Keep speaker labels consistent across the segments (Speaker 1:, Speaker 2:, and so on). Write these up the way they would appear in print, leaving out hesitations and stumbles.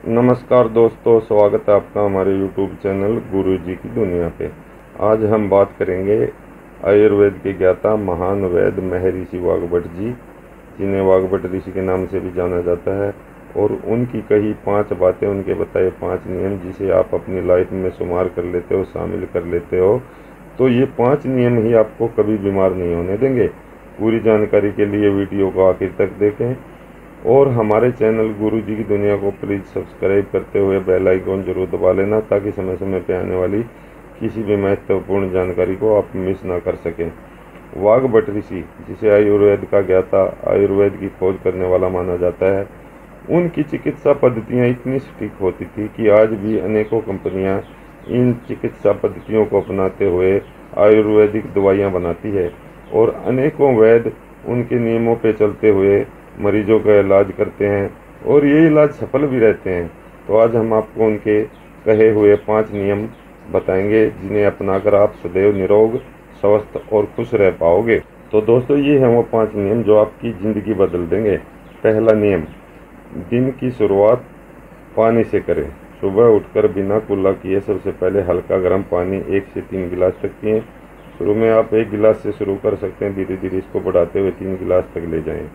Speaker 1: नमस्कार दोस्तों, स्वागत है आपका हमारे YouTube चैनल गुरु जी की दुनिया पे। आज हम बात करेंगे आयुर्वेद के ज्ञाता महान वैद्य महर्षि वाग्भट जी, जिन्हें वाग्भट ऋषि के नाम से भी जाना जाता है, और उनकी कही 5 बातें, उनके बताए 5 नियम, जिसे आप अपनी लाइफ में शुमार कर लेते हो, शामिल कर लेते हो, तो ये 5 नियम ही आपको कभी बीमार नहीं होने देंगे। पूरी जानकारी के लिए वीडियो को आखिर तक देखें और हमारे चैनल गुरु जी की दुनिया को प्लीज़ सब्सक्राइब करते हुए बेल आइकॉन जरूर दबा लेना, ताकि समय समय पे आने वाली किसी भी महत्वपूर्ण जानकारी को आप मिस ना कर सकें। वाग्भट ऋषि, जिसे आयुर्वेद का ज्ञाता, आयुर्वेद की खोज करने वाला माना जाता है, उनकी चिकित्सा पद्धतियाँ इतनी सटीक होती थी कि आज भी अनेकों कंपनियाँ इन चिकित्सा पद्धतियों को अपनाते हुए आयुर्वेदिक दवाइयाँ बनाती है, और अनेकों वैद्य उनके नियमों पर चलते हुए मरीजों का इलाज करते हैं, और ये इलाज सफल भी रहते हैं। तो आज हम आपको उनके कहे हुए 5 नियम बताएंगे, जिन्हें अपनाकर आप सदैव निरोग, स्वस्थ और खुश रह पाओगे। तो दोस्तों, ये हैं वो 5 नियम जो आपकी ज़िंदगी बदल देंगे। पहला नियम, दिन की शुरुआत पानी से करें। सुबह उठकर बिना कुल्ला किए सबसे पहले हल्का गर्म पानी 1 से 3 गिलास तक पिएं। शुरू में आप 1 गिलास से शुरू कर सकते हैं, धीरे धीरे इसको बढ़ाते हुए 3 गिलास तक ले जाएं।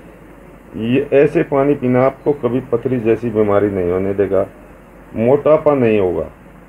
Speaker 1: ये ऐसे पानी पीना आपको कभी पथरी जैसी बीमारी नहीं होने देगा, मोटापा नहीं होगा,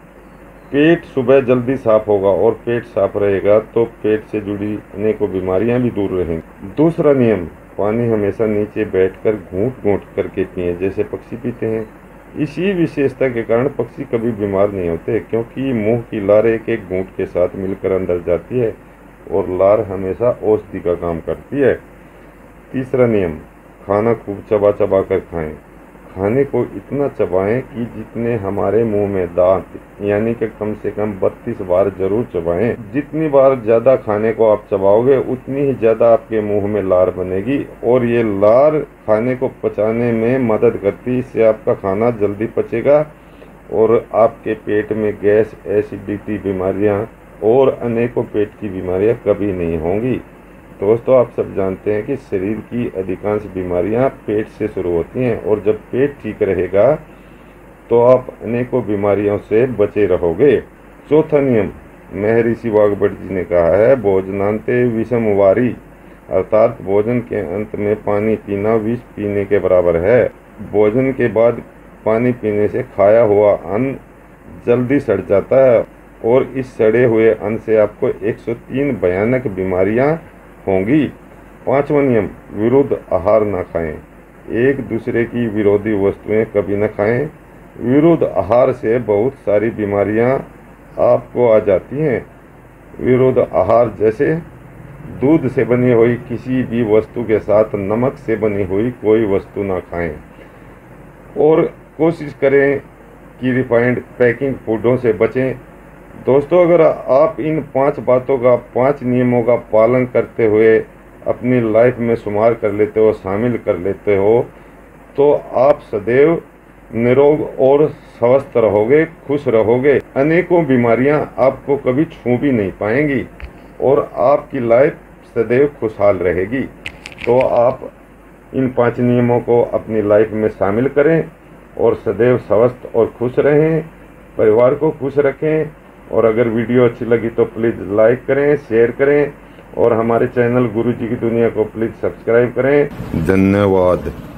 Speaker 1: पेट सुबह जल्दी साफ होगा, और पेट साफ रहेगा तो पेट से जुड़ी अनेकों बीमारियां भी दूर रहेंगी। दूसरा नियम, पानी हमेशा नीचे बैठकर घूंट घूंट करके पिएं, जैसे पक्षी पीते हैं। इसी विशेषता के कारण पक्षी कभी बीमार नहीं होते, क्योंकि मुंह की लार एक एक घूंट के साथ मिलकर अंदर जाती है, और लार हमेशा औषधि का काम करती है। तीसरा नियम, खाना खूब चबा चबा कर खाएं। खाने को इतना चबाएं कि जितने हमारे मुंह में दांत, यानी कि कम से कम 32 बार जरूर चबाएं। जितनी बार ज़्यादा खाने को आप चबाओगे, उतनी ही ज़्यादा आपके मुंह में लार बनेगी, और ये लार खाने को पचाने में मदद करती है। इससे आपका खाना जल्दी पचेगा और आपके पेट में गैस, एसिडिटी बीमारियाँ और अनेकों पेट की बीमारियाँ कभी नहीं होंगी। दोस्तों, आप सब जानते हैं कि शरीर की अधिकांश बीमारियां पेट से शुरू होती हैं, और जब पेट ठीक रहेगा तो आप अनेकों बीमारियों से बचे रहोगे। चौथा नियम, महर्षि वाग्भट जी ने कहा है, भोजनांते विषम वारी, अर्थात भोजन के अंत में पानी पीना विष पीने के बराबर है। भोजन के बाद पानी पीने से खाया हुआ अन्न जल्दी सड़ जाता है, और इस सड़े हुए अन्न से आपको 103 भयानक बीमारियां होंगी। 5वां नियम, विरुद्ध आहार न खाएं। एक दूसरे की विरोधी वस्तुएं कभी न खाएं। विरुद्ध आहार से बहुत सारी बीमारियां आपको आ जाती हैं। विरुद्ध आहार जैसे दूध से बनी हुई किसी भी वस्तु के साथ नमक से बनी हुई कोई वस्तु ना खाएं, और कोशिश करें कि रिफाइंड पैकिंग फूडों से बचें। दोस्तों, अगर आप इन 5 बातों का, 5 नियमों का पालन करते हुए अपनी लाइफ में शुमार कर लेते हो, शामिल कर लेते हो, तो आप सदैव निरोग और स्वस्थ रहोगे, खुश रहोगे। अनेकों बीमारियां आपको कभी छू भी नहीं पाएंगी, और आपकी लाइफ सदैव खुशहाल रहेगी। तो आप इन 5 नियमों को अपनी लाइफ में शामिल करें, और सदैव स्वस्थ और खुश रहें, परिवार को खुश रखें। और अगर वीडियो अच्छी लगी तो प्लीज़ लाइक करें, शेयर करें, और हमारे चैनल गुरु जी की दुनिया को प्लीज़ सब्सक्राइब करें। धन्यवाद।